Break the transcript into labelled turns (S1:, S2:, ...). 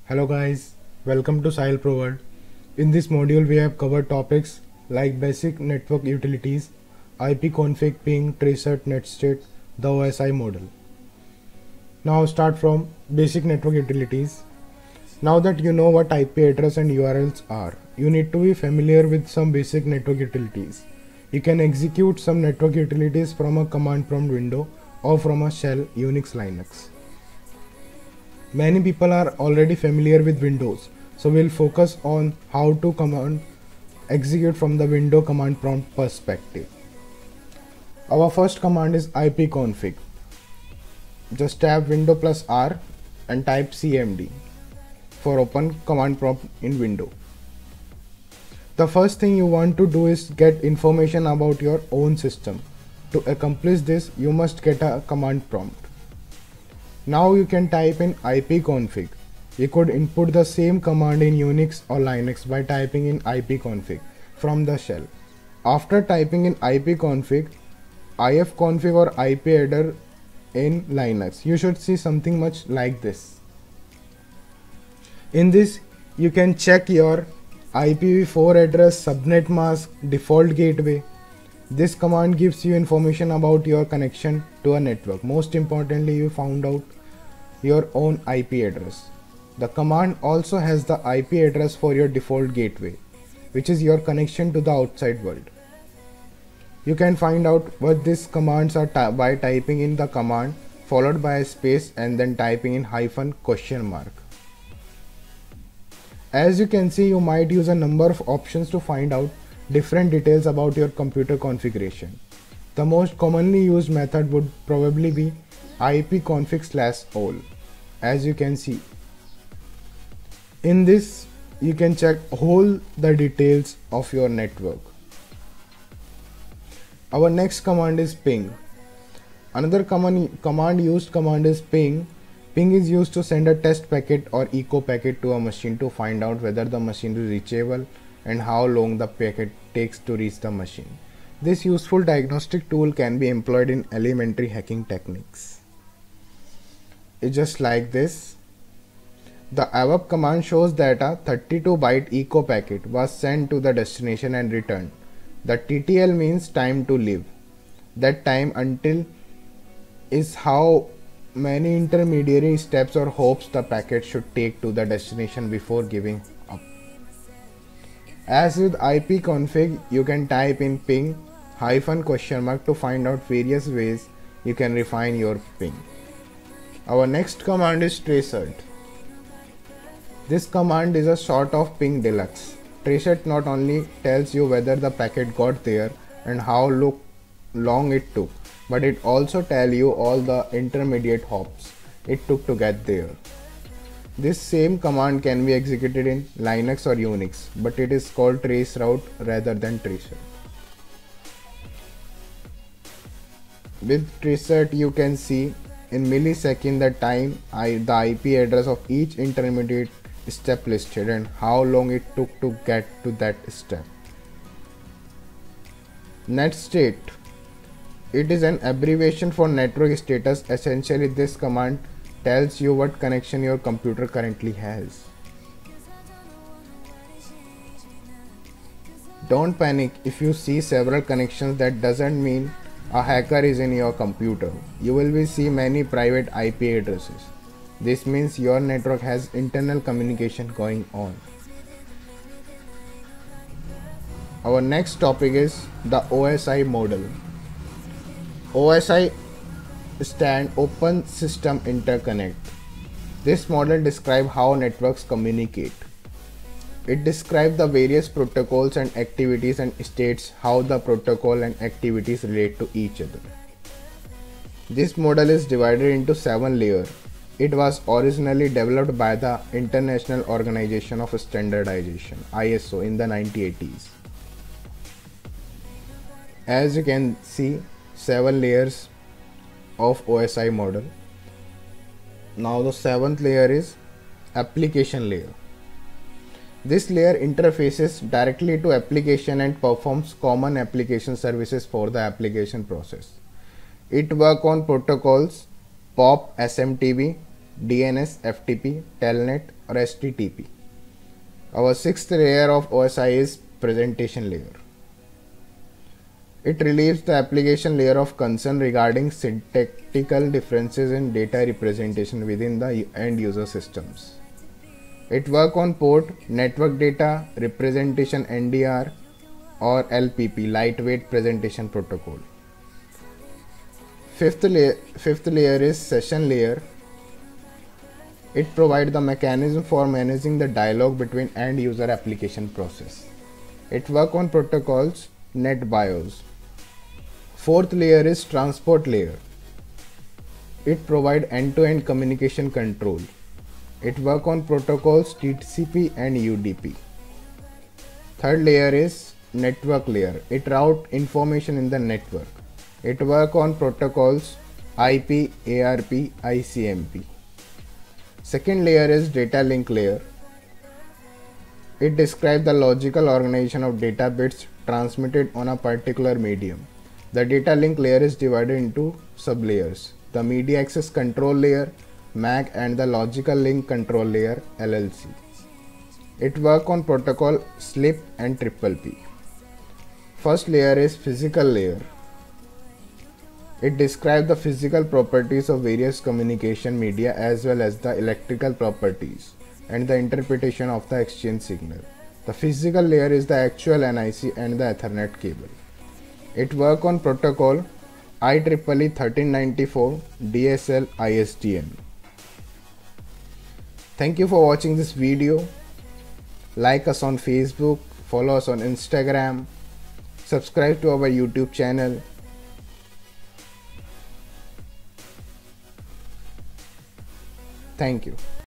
S1: Hello guys, welcome to Sahil Pro World. In this module we have covered topics like basic network utilities, IP config, ping, tracer, netstate, the OSI model. Now start from basic network utilities. Now that you know what IP address and URLs are, you need to be familiar with some basic network utilities. You can execute some network utilities from a command prompt window or from a shell Unix Linux. Many people are already familiar with Windows, so we'll focus on how to command execute from the window command prompt perspective. Our first command is ipconfig. Just tap window plus R and type cmd for open command prompt in window. The first thing you want to do is get information about your own system. To accomplish this, you must get a command prompt. Now you can type in ipconfig. You could input the same command in Unix or Linux by typing in ipconfig from the shell. After typing in ipconfig, ifconfig or ipadder in Linux, you should see something much like this. In this, you can check your IPv4 address, subnet mask, default gateway. This command gives you information about your connection to a network. Most importantly, you found out your own IP address. The command also has the IP address for your default gateway, which is your connection to the outside world. You can find out what these commands are by typing in the command followed by a space and then typing in -. As you can see, you might use a number of options to find out different details about your computer configuration. The most commonly used method would probably be ipconfig/all, as you can see. In this, you can check all the details of your network. Our next command is ping. Another command is ping. Ping is used to send a test packet or echo packet to a machine to find out whether the machine is reachable and how long the packet takes to reach the machine. This useful diagnostic tool can be employed in elementary hacking techniques. It's just like this. The above command shows that a 32-byte echo packet was sent to the destination and returned. The TTL means time to live. That time until is how many intermediary steps or hops the packet should take to the destination before giving up. As with ipconfig, you can type in ping -? to find out various ways you can refine your ping. Our next command is tracer. This command is a sort of ping deluxe. Tracer not only tells you whether the packet got there and how long it took, but it also tells you all the intermediate hops it took to get there. This same command can be executed in Linux or Unix, but it is called traceroute rather than tracer. With traceroute, you can see in milliseconds the time, the IP address of each intermediate step listed and how long it took to get to that step. Netstate. It is an abbreviation for network status. Essentially, this command tells you what connection your computer currently has. Don't panic if you see several connections. That doesn't mean a hacker is in your computer. You will see many private IP addresses. This means your network has internal communication going on. Our next topic is the OSI model. OSI stand Open System Interconnect. This model describes how networks communicate. It describes the various protocols and activities and states how the protocol and activities relate to each other. This model is divided into 7 layers. It was originally developed by the International Organization of Standardization (ISO) in the 1980s. As you can see, 7 layers of OSI model. Now the 7th layer is application layer. This layer interfaces directly to application and performs common application services for the application process. It works on protocols POP, SMTP, DNS, FTP, Telnet or HTTP. Our sixth layer of OSI is presentation layer. It relieves the application layer of concern regarding syntactical differences in data representation within the end user systems. It works on port, network data representation NDR or LPP, lightweight presentation protocol. Fifth layer is session layer. It provides the mechanism for managing the dialogue between end user application process. It works on protocols, NetBIOS. Fourth layer is transport layer. It provides end-to-end communication control. It works on protocols TCP and UDP. Third layer is network layer. It routes information in the network. It works on protocols IP, ARP, ICMP. Second layer is data link layer. It describes the logical organization of data bits transmitted on a particular medium. The data link layer is divided into sublayers: the media access control layer, MAC, and the logical link control layer, LLC. It works on protocol SLIP and TTP. First layer is physical layer. It describes the physical properties of various communication media as well as the electrical properties and the interpretation of the exchange signal. The physical layer is the actual NIC and the Ethernet cable. It works on protocol IEEE 1394 DSL ISDN. Thank you for watching this video. Like us on Facebook, follow us on Instagram, subscribe to our YouTube channel. Thank you.